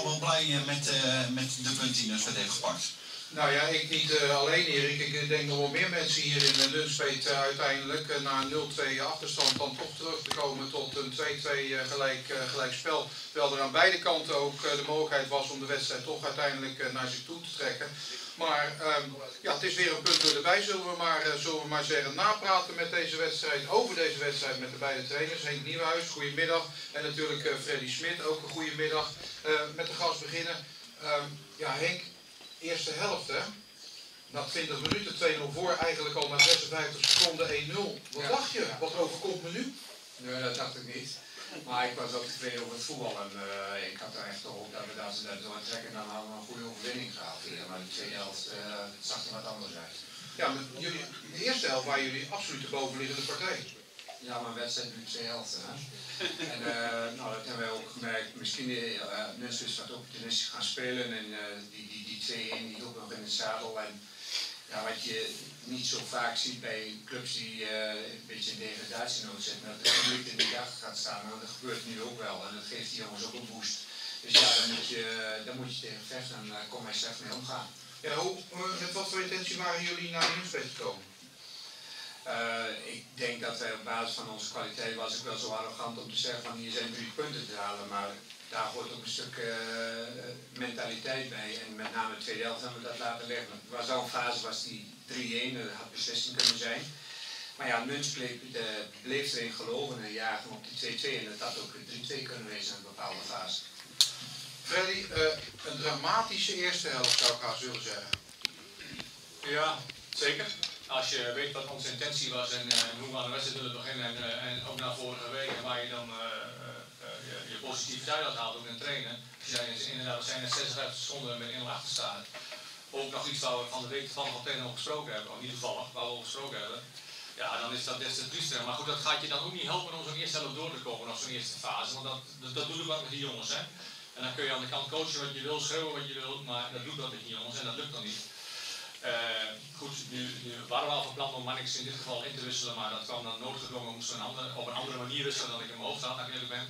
wel blij met de punten die Nunspeet heeft gepakt. Nou ja, ik niet alleen Erik. Ik denk nog wel meer mensen hier in Nunspeet uiteindelijk na een 0-2 achterstand dan toch terug te komen tot een 2-2 gelijk spel. Terwijl er aan beide kanten ook de mogelijkheid was om de wedstrijd toch uiteindelijk naar zich toe te trekken. Maar ja, het is weer een punt erbij, zullen we maar zeggen. Napraten met deze wedstrijd, over deze wedstrijd met de beide trainers. Henk Nieuwhuis, goedemiddag. En natuurlijk Freddy Smit, ook een goedemiddag. Met de gast beginnen. Ja, Henk. Eerste helft, hè? Na 20 minuten 2-0 voor, eigenlijk al na 56 seconden 1-0. Wat dacht je? Wat overkomt me nu? Nee, dat dacht ik niet. Maar ik was ook tevreden over het voetbal en ik had er echt gehoopt dat we dat ze dat door trekken en dan hadden we een goede overwinning gehaald hier. Maar de tweede helft zag er wat anders uit. Ja, maar de eerste helft waren jullie absoluut de bovenliggende partij. Ja, maar een wedstrijd duurt 2 helften. Hè? En nou, dat hebben wij ook gemerkt. Misschien mensen is wat opportunistisch gaan spelen en die 2-1 die ook nog in het zadel. En ja, wat je niet zo vaak ziet bij clubs die een beetje in degradatienood zitten, dat de publiek in de dag gaat staan. Maar dat gebeurt nu ook wel en dat geeft die jongens ook een boost. Dus ja, dan moet je tegen vechten en daar kon hij zelf mee omgaan. Ja, met wat voor intentie waren jullie naar de Nunspeet gekomen? Ik denk dat wij op basis van onze kwaliteit was ik wel zo arrogant om te zeggen van hier zijn 3 punten te halen, maar daar hoort ook een stuk mentaliteit bij en met name de tweede helft hebben we dat laten liggen. Er was al een fase was die 3-1, dat had beslissing kunnen zijn. Maar ja, Nunspeet bleef erin geloven en jagen op die 2-2 en dat had ook 3-2 kunnen wezen in een bepaalde fase. Freddy, een dramatische eerste helft zou ik haast willen zeggen. Ja, zeker. Als je weet wat onze intentie was en hoe we aan de wedstrijd willen beginnen en ook na vorige week waar je dan je positiviteit uithaalt ook in trainen. Inderdaad, we zijn in 56 seconden met 1-0 achter staan. Ook nog iets waar we van de week toevallig al tegen over gesproken hebben, of niet toevallig, waar we over gesproken hebben. Ja, dan is dat des te triester. Maar goed, dat gaat je dan ook niet helpen om zo'n eerste helft door te komen, of zo'n eerste fase. Want dat doe ik wat met die jongens. Hè. En dan kun je aan de kant coachen wat je wil, schreeuwen wat je wil, maar dat doet dat met die jongens en dat lukt dan niet. Goed, nu waren we al van plan om Mannix in dit geval in te wisselen, maar dat kwam dan noodgedwongen, moesten we op een andere manier wisselen dan ik in mijn hoofd had, als ik eerlijk ben.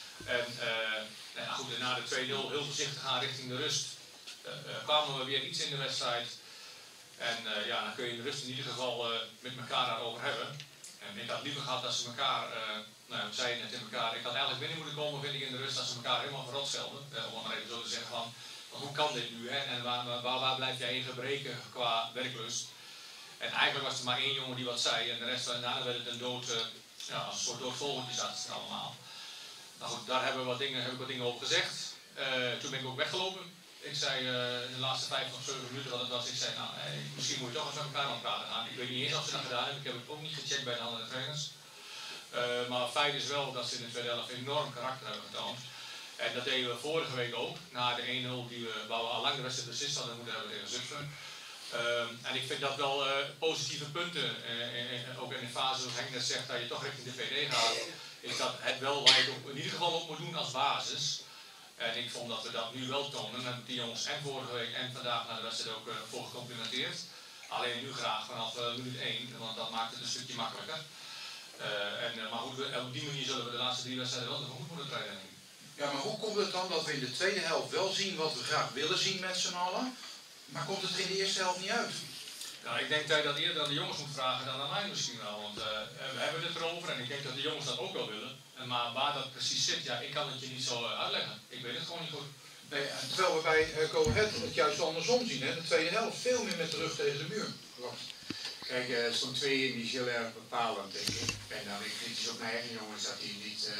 En goed, na de 2-0 heel voorzichtig gaan richting de rust, kwamen we weer iets in de wedstrijd. En ja, dan kun je in de rust in ieder geval met elkaar daarover hebben. En ik had liever gehad dat ze elkaar, nou, zeiden net in elkaar, ik had eigenlijk binnen moeten komen, vind ik in de rust, dat ze elkaar helemaal verrot schelden. Om het maar even zo te zeggen van, hoe kan dit nu, hè? En waar blijf jij in gebreken qua werklust? En eigenlijk was er maar 1 jongen die wat zei en de rest, daarna werd het een dood, als een soort dood vogeltje zat het allemaal. Nou goed, daar heb ik wat dingen over gezegd. Toen ben ik ook weggelopen. Ik zei in de laatste 5 of 7 minuten wat het was, ik zei nou, misschien moet je toch eens met elkaar aan praten gaan. Ik weet niet eens of ze dat gedaan hebben, ik heb het ook niet gecheckt bij de andere trainers. Maar het feit is wel dat ze in de tweede helft enorm karakter hebben getoond. En dat deden we vorige week ook, na de 1-0 waar we al lang de wedstrijd beslist hadden moeten hebben tegen Zutphen. En ik vind dat wel positieve punten, ook in de fase zoals Henk net zegt, dat je toch richting de VD gaat, is dat het wel waar je het ook in ieder geval op moet doen als basis. En ik vond dat we dat nu wel tonen, en die jongens en vorige week en vandaag naar de wedstrijd ook voor gecomplimenteerd. Alleen nu graag vanaf minuut 1, want dat maakt het een stukje makkelijker. Maar goed, op die manier zullen we de laatste 3 wedstrijden wel tegemoet moeten treden. Ja, maar hoe komt het dan dat we in de tweede helft wel zien wat we graag willen zien met z'n allen, maar komt het er in de eerste helft niet uit? Nou, ik denk dat je dat eerder aan de jongens moet vragen dan aan mij misschien wel, want we hebben het erover en ik denk dat de jongens dat ook wel willen. Maar waar dat precies zit, ja, ik kan het je niet zo uitleggen. Ik weet het gewoon niet goed. Nee, terwijl we bij Go Ahead het juist andersom zien, hè? De tweede helft veel meer met de rug tegen de muur. Klopt. Kijk, er stond 2 in die is heel erg bepalend, denk ik. En dan ik kritisch op mijn eigen jongens dat hij niet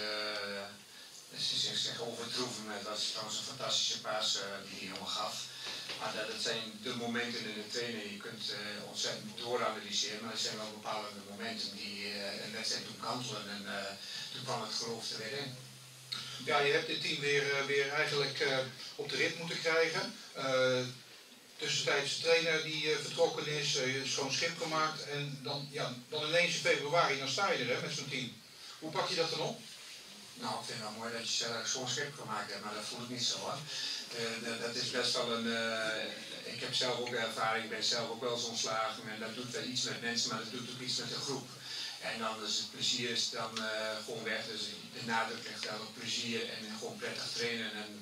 zich overtroeven. Dat was trouwens een fantastische paas die die jongen gaf. Maar dat zijn de momenten in de training. Je kunt ontzettend dooranalyseren, maar er zijn wel bepaalde momenten die een wedstrijd doen kantelen en toen kwam het geloof er weer in. Ja, je hebt dit team weer eigenlijk op de rit moeten krijgen. Tussentijds de trainer die vertrokken is, schoon schip gemaakt en dan ineens in februari, dan sta je er hè, met zo'n team. Hoe pak je dat dan op? Nou, ik vind het wel mooi dat je zo'n schip gemaakt hebt, maar dat voel ik niet zo hoor. Dat is best wel een. Ik heb zelf ook ervaring, ik ben zelf ook wel eens ontslagen en dat doet wel iets met mensen, maar dat doet ook iets met de groep. En dan is het plezier is dan gewoon weg, dus de nadruk ligt daar op plezier en gewoon prettig trainen. En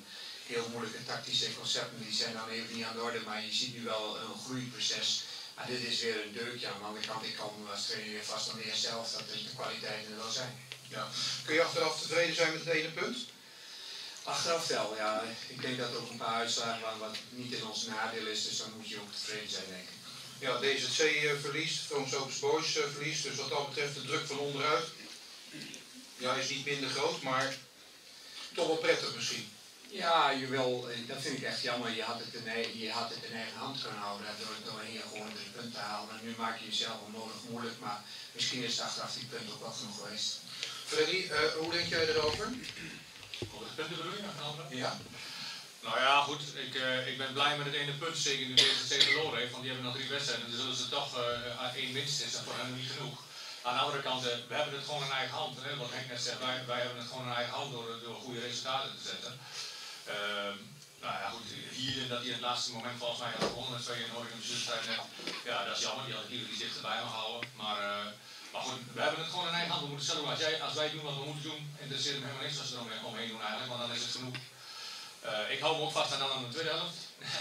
heel moeilijke tactische concepten die zijn dan even niet aan de orde, maar je ziet nu wel een groeiproces. Maar dit is weer een deukje. Aan de andere kant, ik kan als trainer weer vast aan de eerste helft dat de kwaliteiten er wel zijn. Ja. Kun je achteraf tevreden zijn met het ene punt? Achteraf wel, ja. Ik denk dat er ook een paar uitslagen waren wat niet in ons nadeel is, dus dan moet je ook tevreden zijn, denk ik. Ja, DZC verliest, Vrooms Opens Boys verliest, dus wat dat betreft de druk van onderuit. Ja, is niet minder groot, maar toch wel prettig misschien. Ja, dat vind ik echt jammer. Je had het in eigen hand kunnen houden door hier gewoon 3 punten te halen. En nu maak je jezelf onnodig moeilijk, maar misschien is het achteraf die punt ook wel genoeg geweest. Freddy, hoe denk jij erover? Over de punten bedoel je? Ja. Nou ja, goed. Ik ben blij met het ene punt, zeker nu DZC verloren heeft, want die hebben nog 3 wedstrijden. En dan zullen ze toch 1 winst is, dat voor hen niet genoeg. Aan de andere kant, we hebben het gewoon in eigen hand. Hè? Wat Henk net zegt, wij hebben het gewoon in eigen hand door goede resultaten te zetten. Nou ja, goed, hier dat hij in het laatste moment volgens mij had gewonnen met 2 in Oregon Bestuurstijd net. Ja, dat is jammer, die had ik liever die dichterbij mag houden. Maar goed, we hebben het gewoon in eigen hand. We moeten zelf, als wij doen wat we moeten doen, interesseert me helemaal niks als ze er omheen doen eigenlijk, want dan is het genoeg. Ik hou me ook vast aan de tweede helft.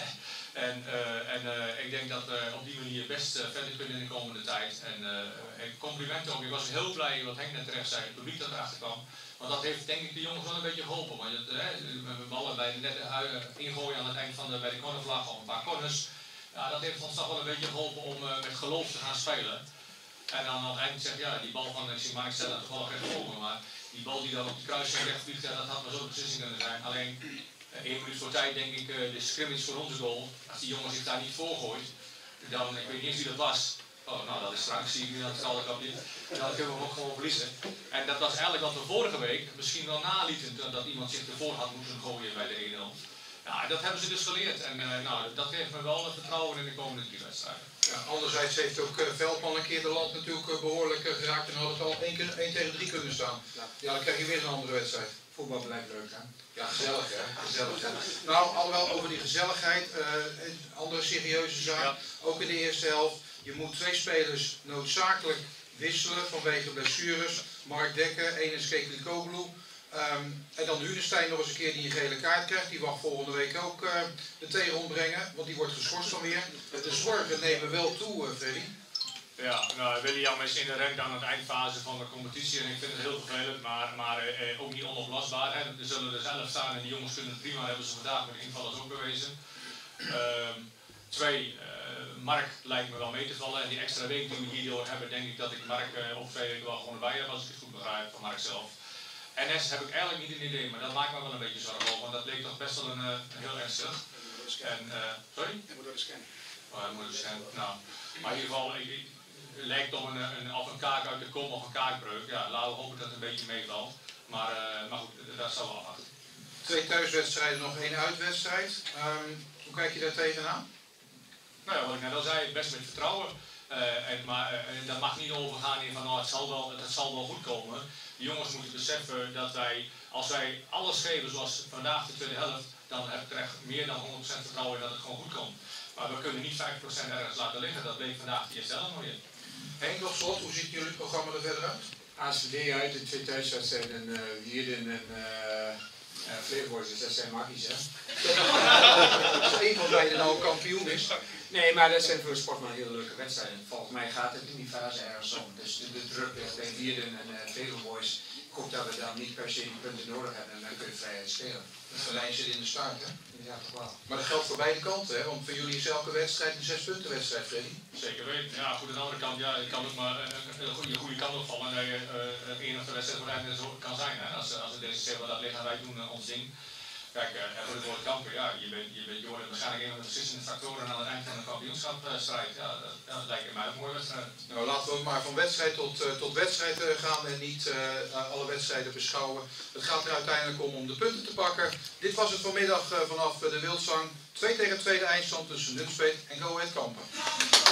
Ik denk dat we op die manier best verder kunnen in de komende tijd. Complimenten ook. Ik was heel blij wat Henk net terecht zei, het publiek dat erachter kwam. Want dat heeft denk ik de jongens wel een beetje geholpen. Want met ballen bij de nette ingooien aan het eind van bij de cornervlag of een paar corners. Ja, dat heeft ons toch wel een beetje geholpen om met geloof te gaan spelen. En dan aan het eind zeg ja, die bal van, ik zie Mark stellen toevallig recht volgen, maar die bal die dan op de kruising recht vliegt, ja, dat had maar zo'n beslissing kunnen zijn. Alleen 1 minuut voor tijd denk ik, de scrimmage voor onze goal, als die jongen zich daar niet voor gooit, dan, ik weet niet eens wie dat was. Oh, nou dat is straks, zie ik nu dat het al kapje. Dan kunnen we hem ook gewoon verliezen. En dat was eigenlijk wat we vorige week misschien wel nalieten, dat iemand zich ervoor had moeten gooien bij de 1-0. Ja, dat hebben ze dus geleerd en dat geeft me wel vertrouwen in de komende 3 wedstrijden. Ja, anderzijds heeft ook Veldman een keer de land natuurlijk behoorlijk geraakt en had het al 1 tegen 3 kunnen staan. Ja, dan krijg je weer een andere wedstrijd. Voetbal blijft leuk, hè? Ja, gezellig hè. Gezellig, hè. Nou, alhoewel over die gezelligheid, een andere serieuze zaak, ja. Ook in de eerste helft. Je moet 2 spelers noodzakelijk wisselen vanwege blessures. Mark Dekker, Enes Keklikoglu. En dan Hunestein nog eens een keer die een gele kaart krijgt. Die mag volgende week ook de thee rondbrengen, want die wordt geschorst van weer. De zorgen nemen wel toe, Freddy. Ja, nou, William is inherent aan het eindfase van de competitie en ik vind het heel vervelend, maar ook niet onoplosbaar. Hè. Er zullen er zelf staan en die jongens kunnen het prima, hebben ze vandaag met de invallers ook bewezen. 2, Mark lijkt me wel mee te vallen en die extra week die we hierdoor hebben, denk ik dat ik Mark op 2 weken wel gewoon erbij heb, als ik het goed begrijp van Mark zelf. NS heb ik eigenlijk niet een idee, maar dat maakt me wel een beetje zorgen over, want dat leek toch best wel een heel ernstig. Sorry? Hij moet door de scan. Oh, hij moet door de scan. Nou, maar in ieder geval, het lijkt op een kaak uit de kom of een kaakbreuk. Ja, laten we hopen dat het een beetje meevalt. Maar goed, dat zal wel afwachten. 2 thuiswedstrijden, nog 1 uitwedstrijd. Hoe kijk je daar tegenaan? Nou ja, wat ik net al zei, best met vertrouwen. Maar dat mag niet overgaan in van nou, het zal wel goed komen. De jongens moeten beseffen dat als wij alles geven zoals vandaag de tweede helft, dan heb ik er echt meer dan 100% vertrouwen in dat het gewoon goed komt. Maar we kunnen niet 5% ergens laten liggen, dat bleek vandaag de eerste helft nog weer. Henk, tot slot, hoe ziet jullie programma er verder uit? ASVD uit, de 2 thuiswedstrijden, Wierden en Flevoorde, dus dat zijn makkies, hè? Als één van beiden nou kampioen is. Nee, maar dat zijn voor de sportman hele leuke wedstrijden. Volgens mij gaat het in die fase ergens om. Dus de druk ligt bij Wierden en Flevoorde. Ik hoop dat we dan niet per se die punten nodig hebben en dan kun je vrijheid spelen. De lijn zit in de start, hè? Ja, toch wel. Maar dat geldt voor beide kanten, hè? Want voor jullie is elke wedstrijd een 6-punten wedstrijd, Freddy. Zeker weten. Ja, goed, aan de andere kant, ja, het kan ook maar een goede kant opvallen en het enige wedstrijd voor einde kan zijn. Hè? Als het deze zeggen we dat liggen, wij doen ons ding. Kijk, voor het woord kampen, ja, je wordt waarschijnlijk een van de beslissende factoren aan het eind van de kampioenschapstrijd. Ja, dat lijkt mij een mooie wedstrijd. Nou, laten we ook maar van wedstrijd tot wedstrijd gaan en niet alle wedstrijden beschouwen. Het gaat er uiteindelijk om de punten te pakken. Dit was het vanmiddag vanaf de Wildzang. 2 tegen 2 de eindstand tussen Nunspeet en Go Ahead Kampen.